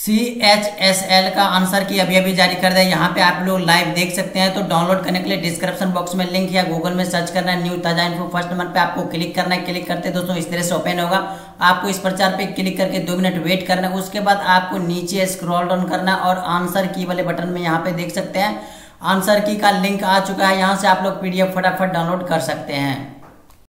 CHSL का answer की अभी अभी जारी कर दिया। यहाँ पे आप लोग लाइव देख सकते हैं। तो डाउनलोड करने के लिए डिस्क्रिप्शन बॉक्स में लिंक या गूगल में सर्च करना है न्यू ताजा इन्फो, फर्स्ट नंबर पे आपको क्लिक करना है। क्लिक करते दोस्तों इस तरह से ओपन होगा। आपको इस प्रचार पे क्लिक करके 2 मिनट वेट करना है। उसके बाद आपको नीचे स्क्रॉल डाउन करना और आंसर की वाले बटन में यहाँ पे देख सकते हैं आंसर की का लिंक आ चुका है। यहाँ से आप लोग PDF फटाफट डाउनलोड कर सकते हैं।